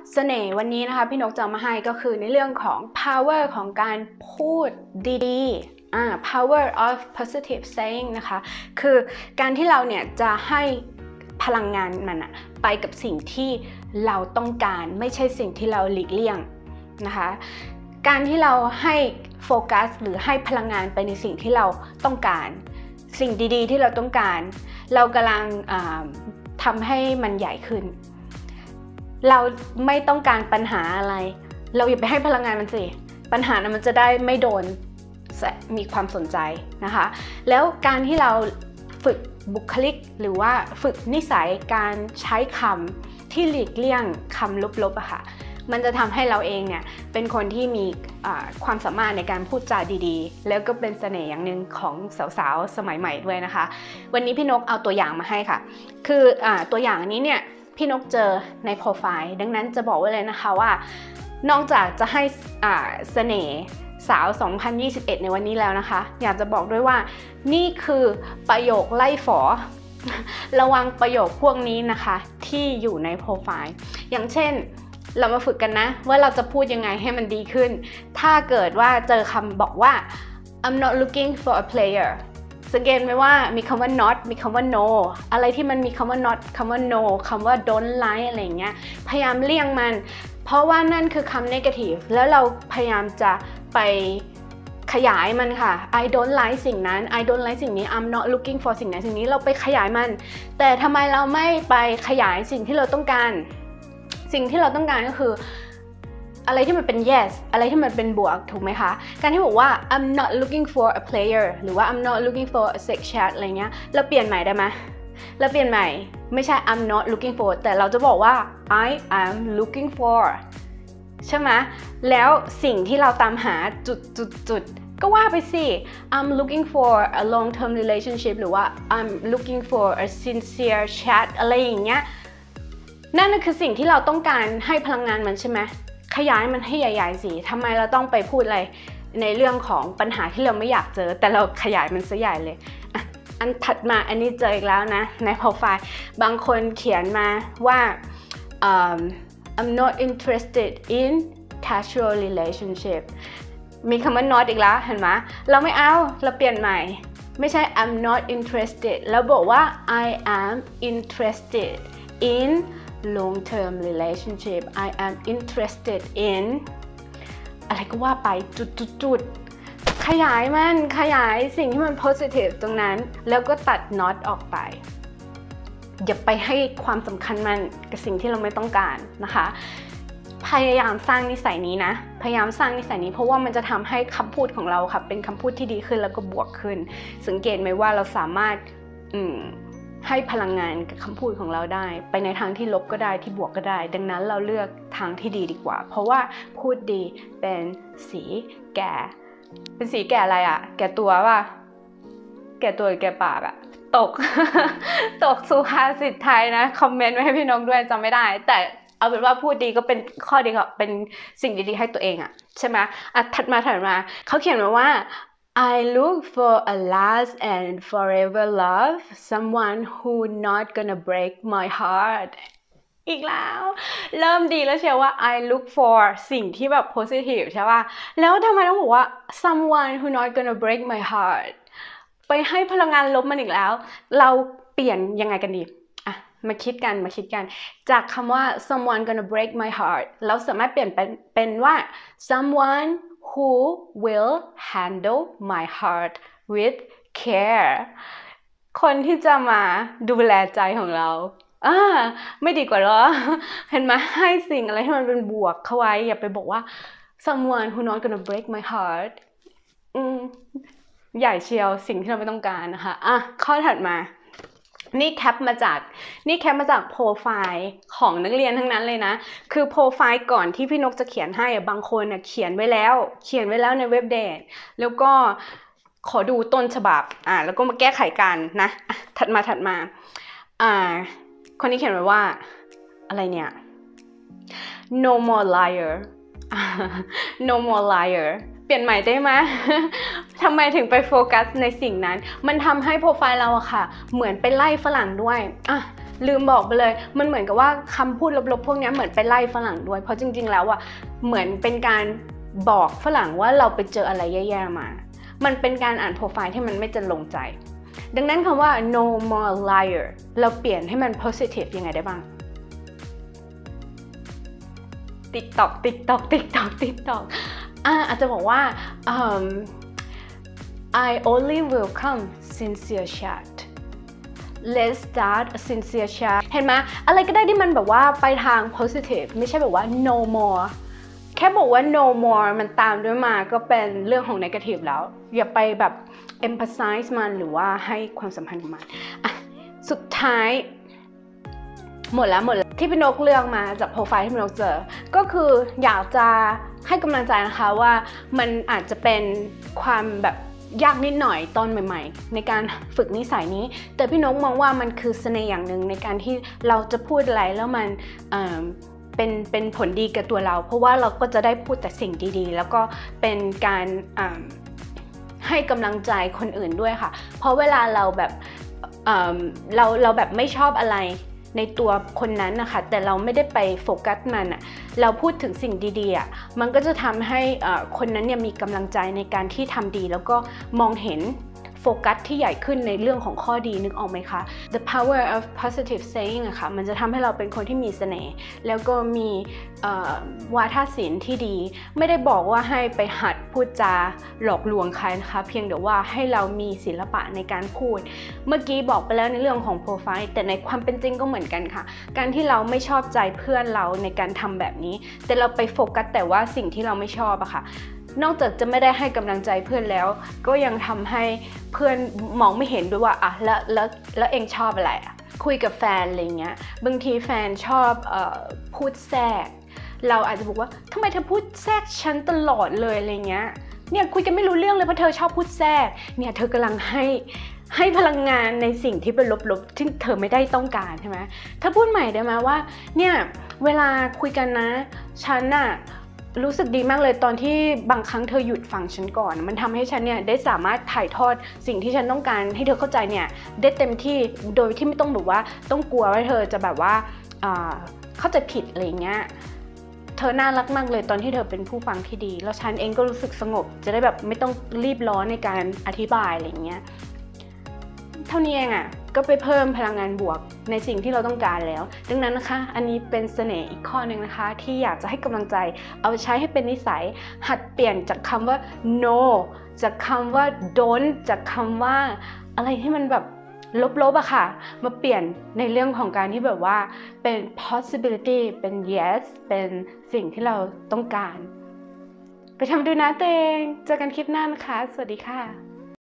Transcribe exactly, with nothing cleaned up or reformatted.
เสน่ห์วันนี้นะคะพี่นกจะมาให้ก็คือในเรื่องของ power ของการพูดดีๆอ่า power of positive saying นะคะคือการที่เราเนี่ยจะให้พลังงานมันอะไปกับสิ่งที่เราต้องการไม่ใช่สิ่งที่เราหลีกเลี่ยงนะคะการที่เราให้โฟกัสหรือให้พลังงานไปในสิ่งที่เราต้องการสิ่งดีๆที่เราต้องการเรากำลังทำให้มันใหญ่ขึ้นเราไม่ต้องการปัญหาอะไรเราอย่าไปให้พลังงานมันสิปัญหานั้นมันจะได้ไม่โดนมีความสนใจนะคะแล้วการที่เราฝึกบุคลิกหรือว่าฝึกนิสัยการใช้คำที่หลีกเลี่ยงคำลบๆอะค่ะมันจะทำให้เราเองเนี่ยเป็นคนที่มีความสามารถในการพูดจาดีๆแล้วก็เป็นเสน่ห์อย่างหนึ่งของสาวๆสมัยใหม่ด้วยนะคะวันนี้พี่นกเอาตัวอย่างมาให้ค่ะคืออตัวอย่างนี้เนี่ยพี่นกเจอในโปรไฟล์ดังนั้นจะบอกไว้เลยนะคะว่านอกจากจะให้เสน่ห์สาวสองพันยี่สิบเอ็ดในวันนี้แล้วนะคะอยากจะบอกด้วยว่านี่คือประโยคไล่ฝอระวังประโยคพวกนี้นะคะที่อยู่ในโปรไฟล์อย่างเช่นเรามาฝึกกันนะว่าเราจะพูดยังไงให้มันดีขึ้นถ้าเกิดว่าเจอคำบอกว่า I'm not looking for a player สังเกตไหมว่ามีคำว่า not มีคำว่า no อะไรที่มันมีคำว่า not คำว่า no คำว่า don't like อะไรอย่างเงี้ยพยายามเลี่ยงมันเพราะว่านั่นคือคำ negative แล้วเราพยายามจะไปขยายมันค่ะ I don't like สิ่งนั้น I don't like สิ่งนี้ I'm not looking for สิ่งนั้นสิ่งนี้เราไปขยายมันแต่ทำไมเราไม่ไปขยายสิ่งที่เราต้องการสิ่งที่เราต้องการก็คืออะไรที่มันเป็น yes อะไรที่มันเป็นบวกถูกไหมคะการที่บอกว่า I'm not looking for a player หรือว่า I'm not looking for a sex chat อะไรเงี้ยเราเปลี่ยนใหม่ได้ไหมเราเปลี่ยนใหม่ไม่ใช่ I'm not looking for แต่เราจะบอกว่า I am looking for ใช่ไหมแล้วสิ่งที่เราตามหาจุดจุดจุดก็ว่าไปสิ I'm looking for a long term relationship หรือว่า I'm looking for a sincere chat อะไรอย่างเงี้ยนั่นคือสิ่งที่เราต้องการให้พลังงานมันใช่ไหมขยายมันให้ใหญ่ๆสิทำไมเราต้องไปพูดอะไรในเรื่องของปัญหาที่เราไม่อยากเจอแต่เราขยายมันซะใหญ่เลยอ่ะอันถัดมาอันนี้เจออีกแล้วนะในโปรไฟล์บางคนเขียนมาว่า um, I'm not interested in casual relationship มีคำว่า not อีกแล้วเห็นไหมเราไม่เอาเราเปลี่ยนใหม่ไม่ใช่ I'm not interested แล้วบอกว่า I am interested in long-term relationship I am interested in อะไรก็ว่าไปจุดๆๆขยายมันขยายสิ่งที่มัน positive ตรงนั้นแล้วก็ตัด not ออกไปอย่าไปให้ความสำคัญมันกับสิ่งที่เราไม่ต้องการนะคะพยายามสร้างนิสัยนี้นะพยายามสร้างนิสัยนี้เพราะว่ามันจะทำให้คำพูดของเราค่ะเป็นคำพูดที่ดีขึ้นแล้วก็บวกขึ้นสังเกตไหมว่าเราสามารถอืมให้พลังงานกับคำพูดของเราได้ไปในทางที่ลบก็ได้ที่บวกก็ได้ดังนั้นเราเลือกทางที่ดีดีกว่าเพราะว่าพูดดีเป็นสีแก่เป็นสีแก่อะไรอะแก่ตัวป่ะแก่ตัวหรือแก่ปากอะตก ตกสุภาษิตไทยนะคอมเมนต์ไว้ให้พี่น้องด้วยจำไม่ได้แต่เอาเป็นว่าพูดดีก็เป็นข้อดีก็เป็นสิ่งดีๆให้ตัวเองอะใช่ไหมอ่ะถัดมาถัดมาเขาเขียนมาว่าI look for a last and forever love, someone who not gonna break my heart. อีกแล้วเริ่มดีแล้วเชียวว่า I look for สิ่งที่แบบ positive ใช่ป่ะแล้วทำไมต้องบอกว่า someone who not gonna break my heart ไปให้พลังงานลบมันอีกแล้วเราเปลี่ยนยังไงกันดีอ่ะมาคิดกันมาคิดกันจากคำว่า someone gonna break my heart เราสามารถเปลี่ยนเป็นเป็นว่า someone who will handle my heart with care คนที่จะมาดูแลใจของเราอ่าไม่ดีกว่าหรอเห็นไหมให้สิ่งอะไรที่มันเป็นบวกเข้าไว้อย่าไปบอกว่า someone who not gonna break my heart อืมใหญ่เชียวสิ่งที่เราไม่ต้องการนะคะอ่ะข้อถัดมานี่แคปมาจากนี่แคปมาจากโปรไฟล์ของนักเรียนทั้งนั้นเลยนะคือโปรไฟล์ก่อนที่พี่นกจะเขียนให้บางคนเขียนไว้แล้วเขียนไว้แล้วในเว็บเดทแล้วก็ขอดูต้นฉบับอ่าแล้วก็มาแก้ไขกันนะถัดมาถัดมาอ่าคนนี้เขียนไว้ว่าอะไรเนี่ย no more liar no more liar เปลี่ยนใหม่ได้ไหม ทำไมถึงไปโฟกัสในสิ่งนั้นมันทำให้โปรไฟล์เราอะค่ะเหมือนไปไล่ฝรั่งด้วยอ่ะลืมบอกไปเลยมันเหมือนกับว่าคำพูดลบๆพวกนี้เหมือนไปไล่ฝรั่งด้วยเพราะจริงๆแล้วอ่ะเหมือนเป็นการบอกฝรั่งว่าเราไปเจออะไรแย่ๆมามันเป็นการอ่านโปรไฟล์ที่มันไม่จะลงใจดังนั้นคำว่า no more liar เราเปลี่ยนให้มัน positive ยังไงได้บ้าง TikTok TikTok TikTok TikTok อ่าอาจจะบอกว่า um, I only welcome sincere chat Let's start a sincere chat เห็นไหมอะไรก็ได้ที่มันแบบว่าไปทาง positive ไม่ใช่แบบว่า no more แค่บอกว่า no more มันตามด้วยมาก็เป็นเรื่องของ negative แล้วอย่าไปแบบ emphasize มันหรือว่าให้ความสัมพันธ์กับมันอ่ะสุดท้ายหมดแล้วหมดแล้วที่พี่นกเลือกมาจากโปรไฟล์ที่พี่นกเจอก็คืออยากจะให้กำลังใจนะคะว่ามันอาจจะเป็นความแบบยากนิดหน่อยตอนใหม่ๆในการฝึกนิสัยนี้แต่พี่นกมองว่ามันคือเสน่ห์อย่างหนึ่งในการที่เราจะพูดอะไรแล้วมันเอ่อเป็นเป็นผลดีกับตัวเราเพราะว่าเราก็จะได้พูดแต่สิ่งดีๆแล้วก็เป็นการให้กำลังใจคนอื่นด้วยค่ะเพราะเวลาเราแบบเอ่อเราเราแบบไม่ชอบอะไรในตัวคนนั้นนะคะแต่เราไม่ได้ไปโฟกัสมันอ่ะเราพูดถึงสิ่งดีๆอ่ะมันก็จะทำให้คนนั้นเนี่ยมีกำลังใจในการที่ทำดีแล้วก็มองเห็นโฟกัสที่ใหญ่ขึ้นในเรื่องของข้อดีนึกออกไหมคะ The power of positive saying อะค่ะมันจะทำให้เราเป็นคนที่มีเสน่ห์แล้วก็มีวาทศิลป์ที่ดีไม่ได้บอกว่าให้ไปหัดพูดจาหลอกลวงใครนะคะเพียงแต่ว่าให้เรามีศิลปะในการพูดเมื่อกี้บอกไปแล้วในเรื่องของโปรไฟล์แต่ในความเป็นจริงก็เหมือนกันค่ะการที่เราไม่ชอบใจเพื่อนเราในการทำแบบนี้แต่เราไปโฟกัสแต่ว่าสิ่งที่เราไม่ชอบอะค่ะนอกจากจะไม่ได้ให้กำลังใจเพื่อนแล้วก็ยังทำให้เพื่อนมองไม่เห็นด้วยว่าอ่ะแล้วแล้วแล้วเองชอบอะไรอ่ะคุยกับแฟนอะไรเงี้ยบางทีแฟนชอบเอ่อพูดแทรกเราอาจจะบอกว่าทำไมเธอพูดแทรกฉันตลอดเลยอะไรเงี้ยเนี่ยคุยกันไม่รู้เรื่องเลยเพราะเธอชอบพูดแทรกเนี่ยเธอกำลังให้ให้พลังงานในสิ่งที่เป็นลบๆที่เธอไม่ได้ต้องการใช่ไหมเธอพูดใหม่ได้ไหมว่าเนี่ยเวลาคุยกันนะฉันน่ะรู้สึกดีมากเลยตอนที่บางครั้งเธอหยุดฟังฉันก่อนมันทำให้ฉันเนี่ยได้สามารถถ่ายทอดสิ่งที่ฉันต้องการให้เธอเข้าใจเนี่ยได้เต็มที่โดยที่ไม่ต้องแบบว่าต้องกลัวว่าเธอจะแบบว่าเข้าใจผิดอะไรเงี้ยเธอน่ารักมากเลยตอนที่เธอเป็นผู้ฟังที่ดีแล้วฉันเองก็รู้สึกสงบจะได้แบบไม่ต้องรีบร้อนในการอธิบายอะไรเงี้ยเท่านี้เองอ่ะก็ไปเพิ่มพลังงานบวกในสิ่งที่เราต้องการแล้วดังนั้นนะคะอันนี้เป็นเสน่ห์อีกข้อหนึ่งนะคะที่อยากจะให้กำลังใจเอาใช้ให้เป็นนิสัยหัดเปลี่ยนจากคำว่า no จากคำว่า don't จากคำว่าอะไรที่มันแบบลบๆอะค่ะมาเปลี่ยนในเรื่องของการที่แบบว่าเป็น possibility เป็น yes เป็นสิ่งที่เราต้องการไปทำดูนะตัวเองเจอกันคลิปหน้านะคะสวัสดีค่ะ